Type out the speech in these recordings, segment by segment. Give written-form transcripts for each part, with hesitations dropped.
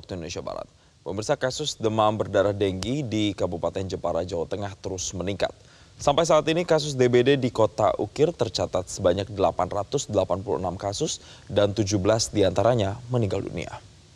Indonesia Barat. Pemirsa, kasus demam berdarah denggi di Kabupaten Jepara, Jawa Tengah terus meningkat. Sampai saat ini kasus DBD di Kota Ukir tercatat sebanyak 886 kasus dan 17 diantaranya meninggal dunia.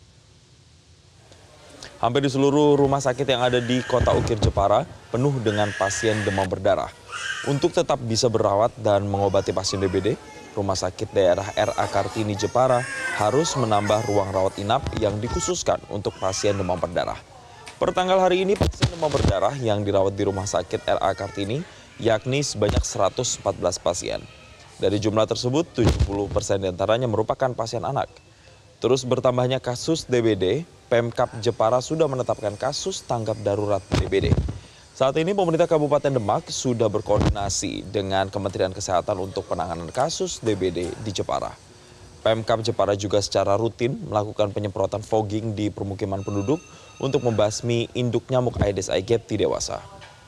Hampir di seluruh rumah sakit yang ada di Kota Ukir Jepara penuh dengan pasien demam berdarah. Untuk tetap bisa berawat dan mengobati pasien DBD, Rumah Sakit Daerah RA Kartini Jepara harus menambah ruang rawat inap yang dikhususkan untuk pasien demam berdarah. Pertanggal hari ini pasien demam berdarah yang dirawat di Rumah Sakit RA Kartini yakni sebanyak 114 pasien. Dari jumlah tersebut, 70% diantaranya merupakan pasien anak. Terus bertambahnya kasus DBD, Pemkab Jepara sudah menetapkan kasus tanggap darurat DBD. Saat ini pemerintah Kabupaten Demak sudah berkoordinasi dengan Kementerian Kesehatan untuk penanganan kasus DBD di Jepara. Pemkab Jepara juga secara rutin melakukan penyemprotan fogging di permukiman penduduk untuk membasmi induk nyamuk Aedes aegypti dewasa.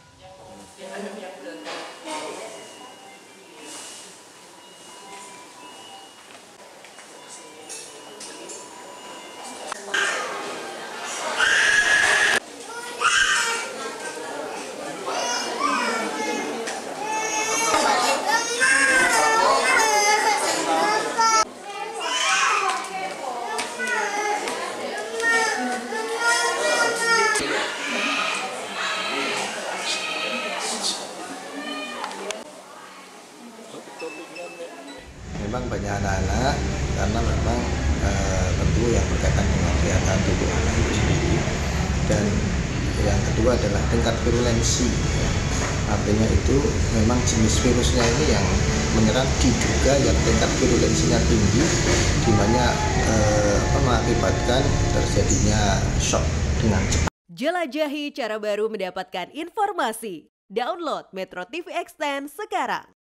Memang banyak anak-anak karena memang tentu yang berkaitan dengan kesehatan tubuh anak itu sendiri, dan yang kedua adalah tingkat virulensi, ya. Artinya itu memang jenis virusnya ini yang menyerang diduga yang tingkat virulensinya tinggi, di mana mengakibatkan terjadinya shock dengan cepat. Jelajahi cara baru mendapatkan informasi. Download Metro TV Extend sekarang.